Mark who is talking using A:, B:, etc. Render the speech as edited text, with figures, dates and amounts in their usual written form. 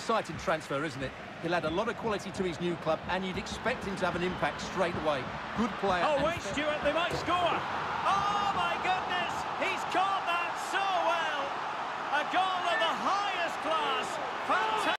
A: exciting transfer, isn't it? He'll add a lot of quality to his new club, and you'd expect him to have an impact straight away. Good player.
B: Oh, wait, Stuart, they might score.